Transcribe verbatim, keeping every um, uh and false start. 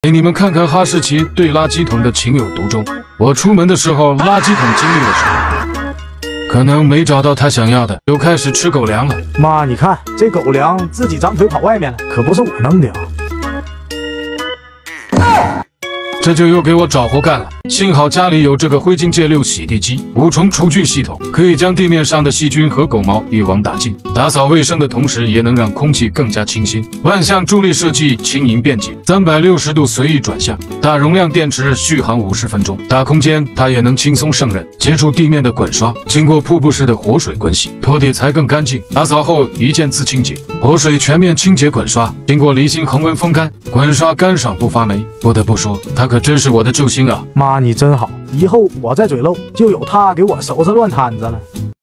给你们看看哈士奇对垃圾桶的情有独钟。我出门的时候，垃圾桶经历了什么？可能没找到他想要的，又开始吃狗粮了。 妈，你看这狗粮自己长腿跑外面了，可不是我弄的啊！ 这就又给我找活干了。幸好家里有这个灰烬界六洗地机，无虫除菌系统，可以将地面上的细菌和狗毛一网打尽。打扫卫生的同时，也能让空气更加清新。万向助力设计轻盈便捷，三百六十度随意转向，大容量电池续航五十分钟，大空间它也能轻松胜任。接触地面的滚刷，经过瀑布式的活水滚洗，拖地才更干净。打扫后一键自清洁，活水全面清洁滚刷，经过离心恒温风干，滚刷干爽不发霉。不得不说，它可真是我的救星啊！ 妈，你真好，以后我在嘴漏就有他给我收拾乱摊子了。